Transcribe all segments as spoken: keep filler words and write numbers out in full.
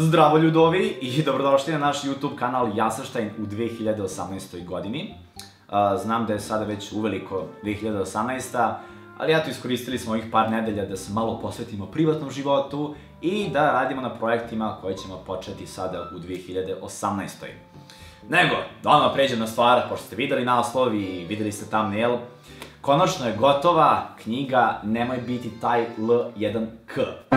Zdravo ljudovi i dobrodošli na naš YouTube kanal Jasaštajn u dve hiljade osamnaestoj godini. Znam da je sada već uveliko dve hiljade osamnaesta. ali eto, iskoristili smo ovih par nedelja da se malo posvetimo privatnom životu i da radimo na projektima koje ćemo početi sada u dve hiljade osamnaestoj. Nego, da odmah pređem na stvar, pošto ste videli naslov i videli ste thumbnail, konačno je gotova knjiga Nemoj biti taj L jedan K.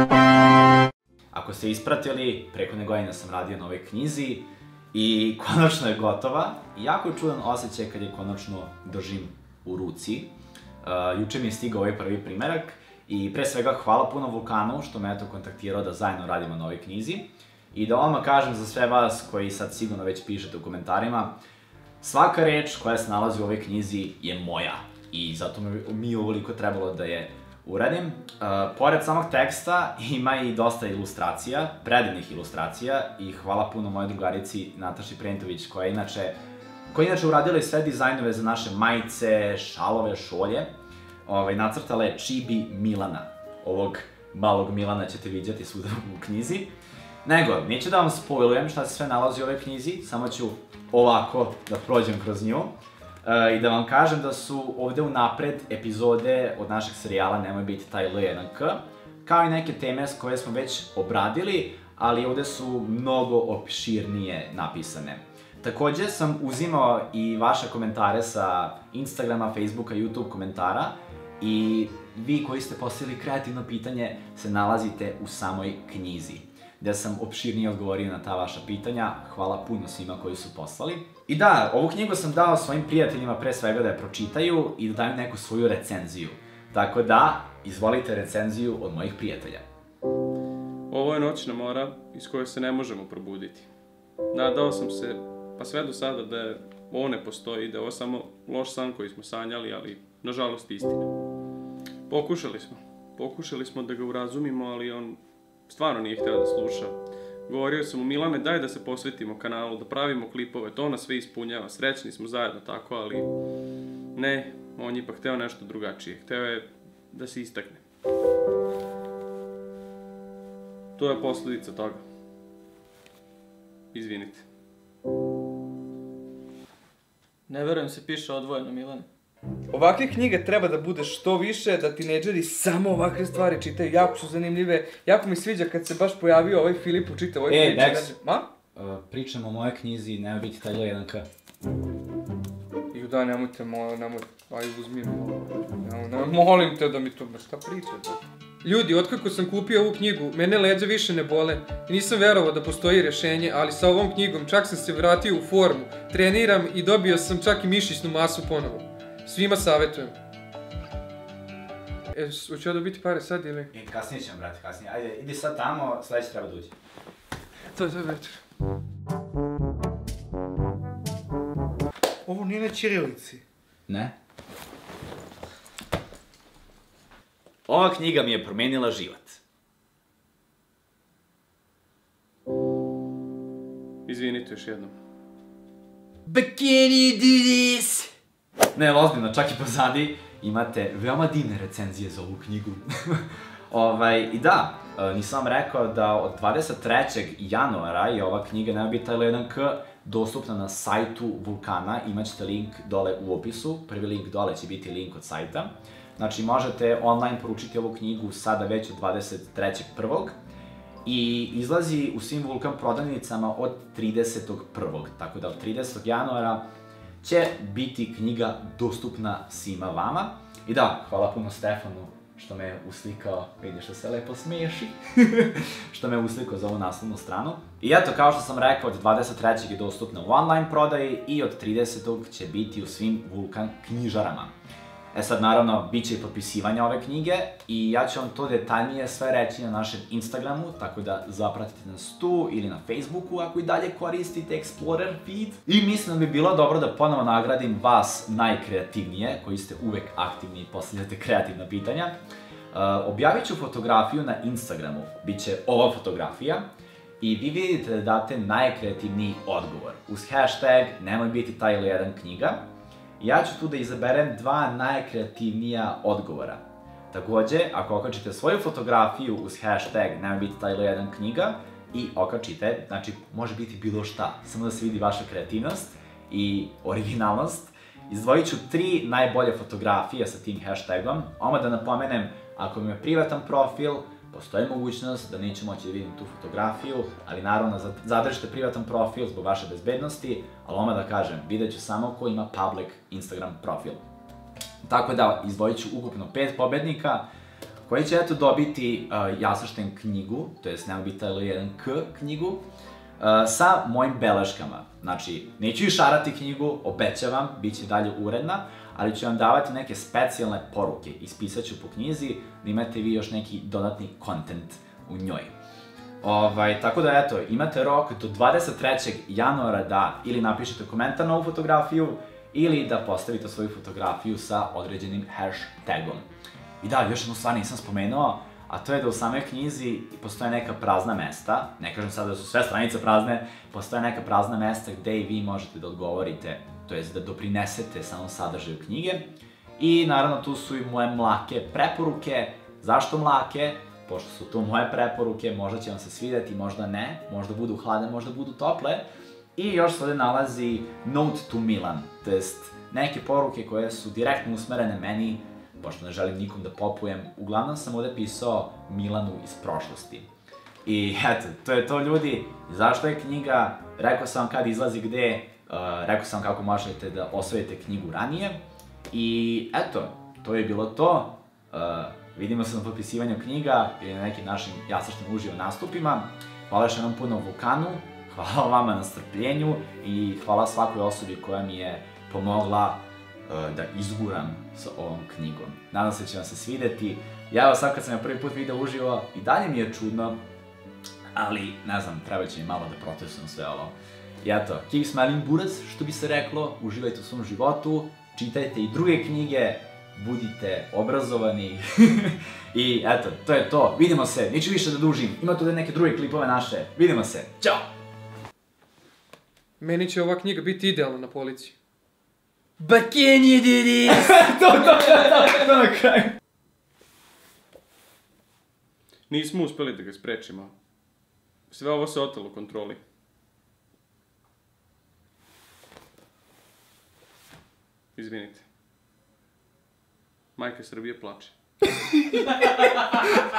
Ako ste ispratili, preko godine sam radio na ovoj knjizi i konačno je gotova. Jako je čudan osjećaj kad je konačno držim u ruci. Juče mi je stigao ovaj prvi primerak i pre svega hvala puno Vulkanu što me eto kontaktirao da zajedno radimo na ovoj knjizi. I da odmah kažem za sve vas koji sad sigurno već pišete u komentarima, svaka reč koja se nalazi u ovoj knjizi je moja i zato mi je ovoliko trebalo da je uradim. Pored samog teksta ima i dosta ilustracija, predivnih ilustracija i hvala puno mojoj drugarici Nataši Prentović koja je inače koja je inače uradila i sve dizajnove za naše majice, šalove, šolje. Nacrtala je Čibi Milana. Ovog malog Milana ćete viđati svuda u knjizi. Nego, neću da vam spojlujem šta se sve nalazi u ovoj knjizi, samo ću ovako da prođem kroz nju i da vam kažem da su ovde unapred epizode od našeg serijala Nemoj biti taj L jedan K, kao i neke teme koje smo već obradili, ali ovde su mnogo opširnije napisane. Takođe sam uzimao i vaše komentare sa Instagrama, Facebooka, YouTube komentara i vi koji ste postavili kreativno pitanje se nalazite u samoj knjizi, gde sam opširnije odgovorio na ta vaša pitanja. Hvala puno svima koji su poslali. I da, ovu knjigu sam dao svojim prijateljima pre svega da je pročitaju i da daju neku svoju recenziju. Tako da, izvolite recenziju od mojih prijatelja. Ovo je noćna mora iz koje se ne možemo probuditi. Nadao sam se, pa sve do sada, da ovo ne postoji, da je ovo samo loš san koji smo sanjali, ali nažalost istina. Pokušali smo. Pokušali smo da ga urazumimo, ali on stvarno nije hteo da sluša. Govorio sam mu, Milane, daj da se posvetimo kanalu, da pravimo klipove, to nas sve ispunjava, srećni smo zajedno tako, ali ne, on je ipak hteo nešto drugačije, hteo je da se istakne. To je posledica toga. Izvinite. Ne verujem se piše odvojeno, Milane. Ovakve knjige treba da bude što više, da tinejdžeri samo ovakve stvari čitaju, jako su zanimljive, jako mi sviđa kad se baš pojavio ovaj Filip učita ovoj priči. E, Dex, Ma? pričam o moje knjizi Nemoj biti taj L jedan K. Ju da, nemojte, nemojte, aj uzmi mi, molim te da mi to, šta pričate? Ljudi, otkako sam kupio ovu knjigu, mene leđa više ne bole i nisam verovao da postoji rešenje, ali sa ovom knjigom čak sam se vratio u formu, treniram i dobio sam čak i mišićnu masu ponovo. Svima savjetujem. E, hoću ja dobiti pare sad ili? E, kasnije ćemo, brate, kasnije. Ajde, idi sad tamo, sledeće treba da uđe. To je to večer. Ovo nije na ćirilici. Ne. Ova knjiga mi je promenila život. Izvinite još jednom. But can you do this? Ne, ozbiljno, čak i pozadi imate veoma divne recenzije za ovu knjigu. I da, nisam vam rekao da od dvadeset trećeg januara je ova knjiga Nemoj biti taj L jedan K dostupna na sajtu Vulkana, imaćete link dole u opisu, prvi link dole će biti link od sajta. Znači, možete online poručiti ovu knjigu sada već od dvadeset trećeg prvog i izlazi u svim Vulkan prodavnicama od tridesetog prvog Tako da od tridesetog januara će biti knjiga dostupna svima vama. I da, hvala puno Stefanu što me je uslikao, vidiš što se lepo smeši, što me je uslikao za ovu naslovnu stranu. I eto, kao što sam rekao, od dvadeset trećeg je dostupna u online prodaji i od tridesetog će biti u svim Vulkan knjižarama. E sad, naravno, bit će i potpisivanje ove knjige i ja ću vam to detaljnije sve reći na našem Instagramu, tako da zapratite nas tu ili na Facebooku ako i dalje koristite Explorer feed. I mislim da bi bilo dobro da ponovo nagradim vas najkreativnije, koji ste uvek aktivni i postavljate kreativna pitanja. Objavit ću fotografiju na Instagramu, bit će ova fotografija i vi vidite da date najkreativniji odgovor uz hashtag Nemoj biti taj L jedan knjiga. Ja ću tu da izaberem dva najkreativnija odgovora. Takođe, ako okačite svoju fotografiju uz hashtag Nemoj biti taj L jedan knjiga i okačite, znači može biti bilo šta, samo da se vidi vaša kreativnost i originalnost. Izdvojit ću tri najbolje fotografije sa tim hashtagom. Oma da napomenem, ako mi je privatan profil, postoji mogućnost da neću moći da vidim tu fotografiju, ali naravno zadržite privatan profil zbog vaše bezbednosti, ali oma da kažem, vidjet ću samo ko ima public Instagram profil. Tako da, izdvojit ću ukupno pet pobednika, koji će eto dobiti uh, Jasašten knjigu, to jest nema biti L jedan K knjigu, uh, sa mojim beleškama. Znači, neću i šarati knjigu, obećavam, bit će dalje uredna, ali ću vam davati neke specijalne poruke, ispisat ću po knjizi, da imate vi još neki dodatni content u njoj. Ovaj, tako da eto, imate rok do dvadeset trećeg januara da ili napišete komentar na ovu fotografiju, ili da postavite svoju fotografiju sa određenim hashtagom. I da, još jednu stvar nisam spomenuo, a to je da u samoj knjizi postoje neka prazna mesta, ne kažem sad da su sve stranice prazne, postoje neka prazna mesta gde i vi možete da odgovorite, to jest da doprinesete samom sadržaju knjige. I naravno tu su i moje mlake preporuke. Zašto mlake? Pošto su to moje preporuke, možda će vam se svideti, možda ne, možda budu hladne, možda budu tople. I još se ovde nalazi Note to Milan, to jest neke poruke koje su direktno usmerene meni, pošto ne želim nikom da popujem, uglavnom sam ovde pisao Milanu iz prošlosti. I eto, to je to ljudi, zašto je knjiga, rekao sam vam kad izlazi gde, uh, rekao sam vam kako možete da osvojite knjigu ranije. I eto, to je bilo to, uh, vidimo se na potpisivanju knjiga ili na nekim našim Jasašten uživo nastupima. Hvala još jednom puno Vukanu, hvala vama na strpljenju i hvala svakoj osobi koja mi je pomogla da izguram sa ovom knjigom. Nadam se da će vam se svideti. Ja evo sad kad sam ja prvi put video uživo, i dalje mi je čudno, ali ne znam, treba će mi malo da protestujem sve ovo. I eto, keep smiling burac, što bi se reklo, uživajte u svom životu, čitajte i druge knjige, budite obrazovani. I eto, to je to. Vidimo se, neću više da dužim. Imate ovde neke druge klipove naše. Vidimo se. Ćao! Meni će ova knjiga biti idealna na policiji. But can you do this? To, to, to, to na kraju. Nismo uspeli da ga sprečimo. Sve ovo se otelo kontroli. Izvinite. Majka Srbije plače.